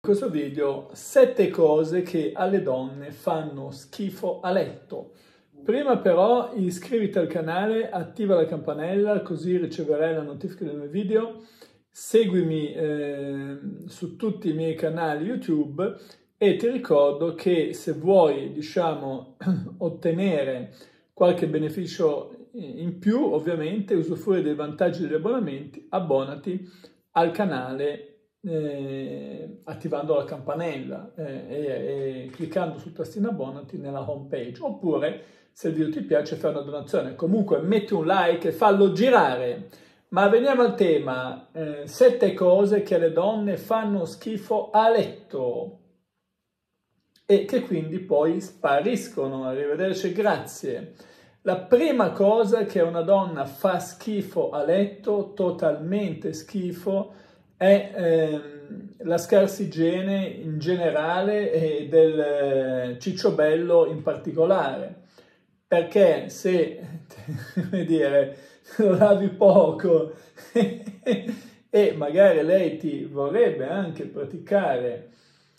questo video 7 cose che alle donne fanno schifo a letto. Prima però iscriviti al canale, attiva la campanella così riceverai la notifica dei miei video, seguimi su tutti i miei canali YouTube e ti ricordo che se vuoi, ottenere qualche beneficio in più, ovviamente usufruire dei vantaggi degli abbonamenti, abbonati al canale attivando la campanella e cliccando sul tastino abbonati nella home page, oppure se il video ti piace fai una donazione. Comunque metti un like e fallo girare. Ma veniamo al tema, 7 cose che alle donne fanno schifo a letto e che quindi poi spariscono. Arrivederci, grazie. La prima cosa che a una donna fa schifo a letto, totalmente schifo, è la scarsa igiene in generale e del cicciobello in particolare. Perché se, come dire, lo lavi poco e magari lei ti vorrebbe anche praticare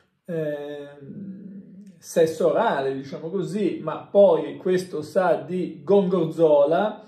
sesso orale, diciamo così, ma poi questo sa di gongorzola,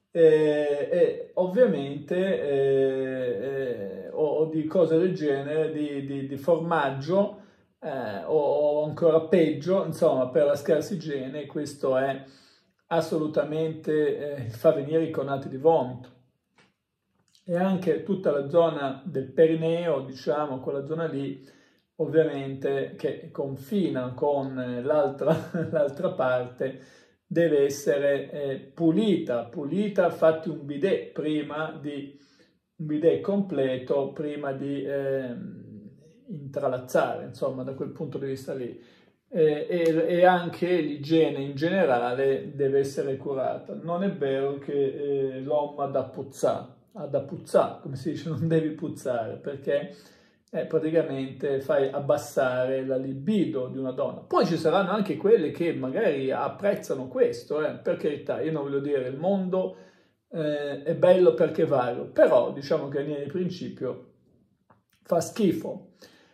ovviamente o di cose del genere, di formaggio, o ancora peggio, insomma, per la scarsa igiene questo è assolutamente fa venire i conati di vomito. E anche tutta la zona del perineo, diciamo, quella zona lì, ovviamente, che confina con l'altra parte, deve essere pulita, fatti un bidet un bidet completo prima di intralazzare, insomma, da quel punto di vista lì. E anche l'igiene in generale deve essere curata. Non è vero che l'uomo ha da puzzare, come si dice, non devi puzzare, perché praticamente fai abbassare la libido di una donna. Poi ci saranno anche quelle che magari apprezzano questo, per carità, io non voglio dire il mondo è bello perché vario, però diciamo che in linea di principio fa schifo.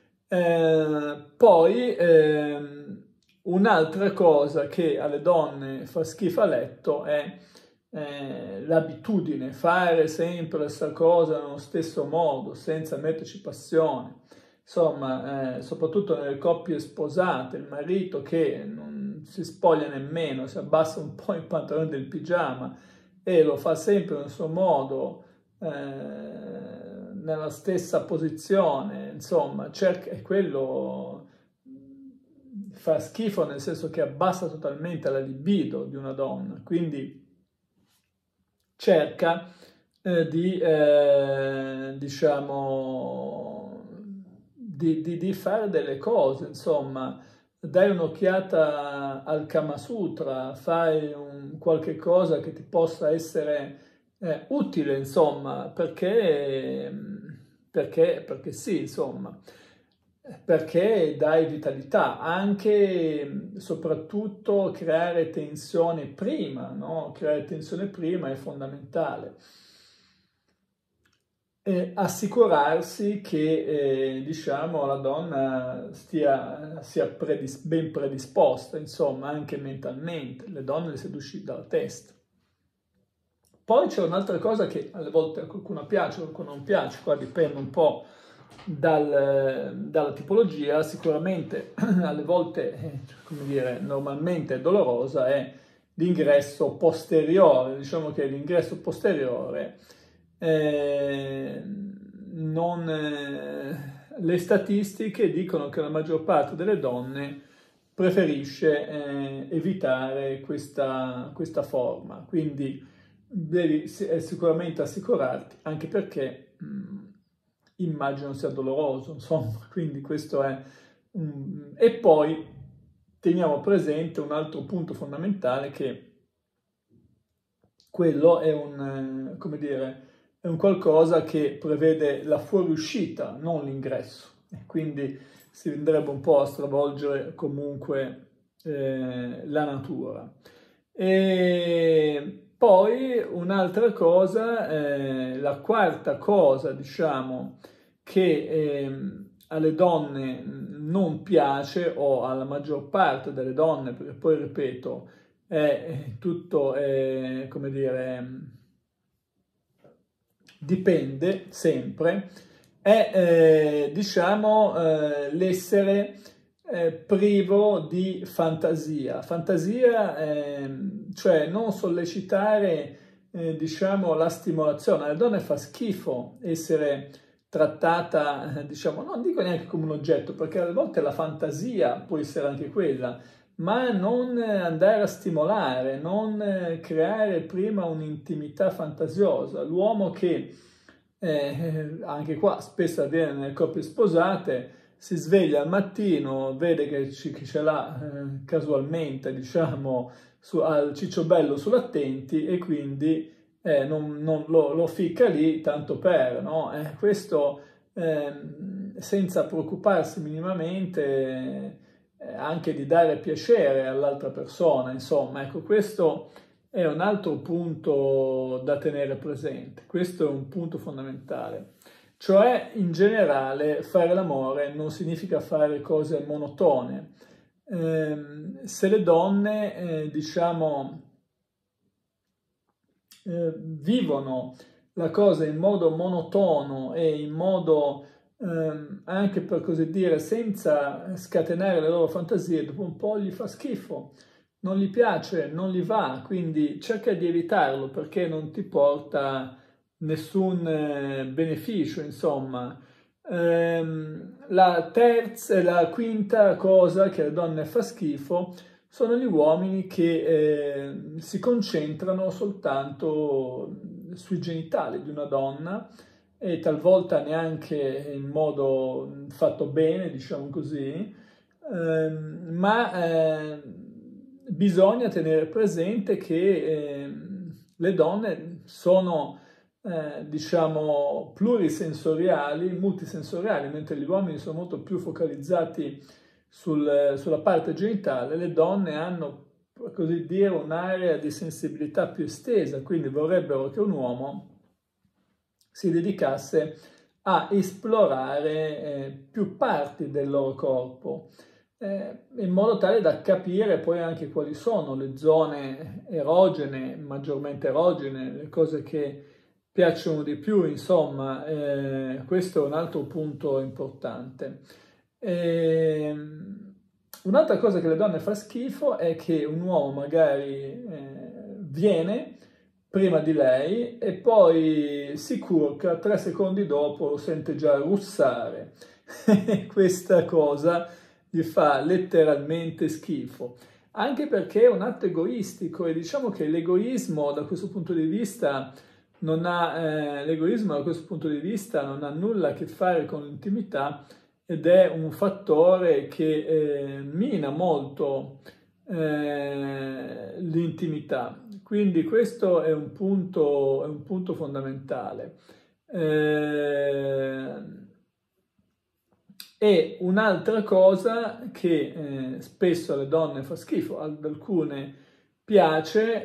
Poi un'altra cosa che alle donne fa schifo a letto è l'abitudine, fare sempre la stessa cosa nello stesso modo, senza metterci passione. Insomma, soprattutto nelle coppie sposate, il marito che non si spoglia nemmeno, si abbassa un po' il pantalone del pigiama e lo fa sempre nel suo modo, nella stessa posizione, insomma, e quello fa schifo, nel senso che abbassa totalmente la libido di una donna, quindi cerca di fare delle cose, insomma, dai un'occhiata al Kama Sutra, fai qualche cosa che ti possa essere utile, insomma, perché sì, insomma, perché dai vitalità, anche soprattutto creare tensione prima, no? Creare tensione prima è fondamentale. E assicurarsi che la donna sia ben predisposta, insomma, anche mentalmente. Le donne le si deve uscire dalla testa. Poi c'è un'altra cosa che alle volte a qualcuno piace, a qualcuno non piace, qua dipende un po' dalla tipologia. Sicuramente alle volte, come dire, normalmente è dolorosa, è l'ingresso posteriore. Diciamo che l'ingresso posteriore le statistiche dicono che la maggior parte delle donne preferisce evitare questa forma, quindi devi sicuramente assicurarti, anche perché immagino sia doloroso, insomma, quindi questo è e poi teniamo presente un altro punto fondamentale, che quello è un qualcosa che prevede la fuoriuscita, non l'ingresso, e quindi si andrebbe un po' a stravolgere comunque la natura. E poi un'altra cosa, la quarta cosa, diciamo, che alle donne non piace, o alla maggior parte delle donne, perché poi ripeto, tutto, come dire, dipende sempre, è diciamo l'essere privo di fantasia. Fantasia, cioè non sollecitare diciamo la stimolazione. Alle donne fa schifo essere trattata, diciamo, non dico neanche come un oggetto, perché alle volte la fantasia può essere anche quella, ma non andare a stimolare, non creare prima un'intimità fantasiosa. L'uomo che, anche qua spesso avviene nelle coppie sposate, si sveglia al mattino, vede che ce l'ha casualmente, diciamo, al cicciobello sull'attenti e quindi non lo ficca lì tanto per, no? Questo senza preoccuparsi minimamente anche di dare piacere all'altra persona, insomma, ecco, questo è un altro punto da tenere presente, questo è un punto fondamentale. Cioè, in generale, fare l'amore non significa fare cose monotone. Se le donne, diciamo, vivono la cosa in modo monotono e in modo anche per così dire senza scatenare le loro fantasie, dopo un po' gli fa schifo, non gli piace, non gli va, quindi cerca di evitarlo perché non ti porta nessun beneficio, insomma. La terza e la quinta cosa che alle donne fa schifo sono gli uomini che si concentrano soltanto sui genitali di una donna e talvolta neanche in modo fatto bene, diciamo così, ma bisogna tenere presente che le donne sono diciamo plurisensoriali, multisensoriali, mentre gli uomini sono molto più focalizzati sulla parte genitale. Le donne hanno, per così dire, un'area di sensibilità più estesa, quindi vorrebbero che un uomo si dedicasse a esplorare più parti del loro corpo, in modo tale da capire poi anche quali sono le zone erogene, maggiormente erogene, le cose che piacciono di più, insomma, questo è un altro punto importante. Un'altra cosa che le donne fa schifo è che un uomo magari viene prima di lei e poi si curca, 3 secondi dopo lo sente già russare. Questa cosa gli fa letteralmente schifo, anche perché è un atto egoistico e diciamo che l'egoismo da questo punto di vista non ha nulla a che fare con l'intimità ed è un fattore che mina molto l'intimità. Quindi questo è un punto fondamentale. E un'altra cosa che spesso alle donne fa schifo, ad alcune piace,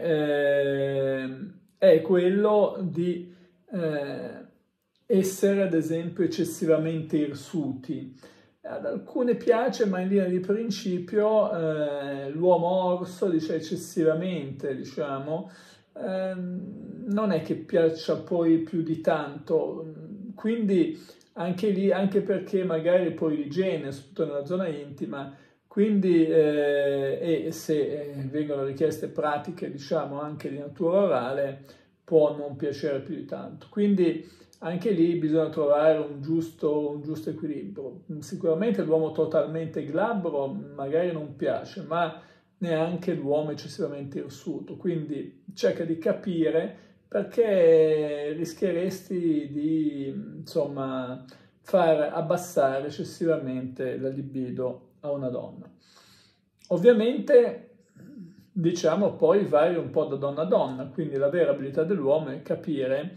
è quello di essere ad esempio eccessivamente irsuti. Ad alcune piace, ma in linea di principio l'uomo orso dice eccessivamente, diciamo, non è che piaccia poi più di tanto, quindi anche lì, anche perché magari poi l'igiene, soprattutto nella zona intima, quindi e se vengono richieste pratiche, diciamo, anche di natura orale, può non piacere più di tanto. Quindi anche lì bisogna trovare un giusto equilibrio. Sicuramente l'uomo totalmente glabro magari non piace, ma neanche l'uomo eccessivamente irsuto. Quindi cerca di capire perché rischieresti di, insomma, far abbassare eccessivamente la libido a una donna. Ovviamente, diciamo, poi varia un po' da donna a donna, quindi la vera abilità dell'uomo è capire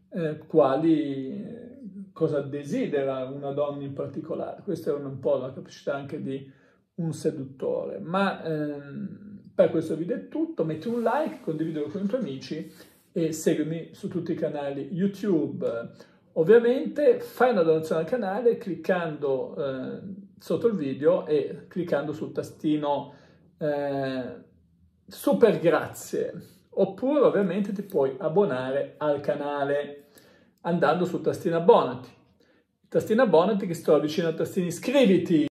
cosa desidera una donna in particolare. Questa è un po' la capacità anche di un seduttore. Ma per questo video è tutto, metti un like, condividilo con i tuoi amici e seguimi su tutti i canali YouTube. Ovviamente fai una donazione al canale cliccando sotto il video e cliccando sul tastino super grazie, oppure ovviamente ti puoi abbonare al canale andando sul tastino abbonati. Il tastino abbonati che si trova vicino al tastino iscriviti.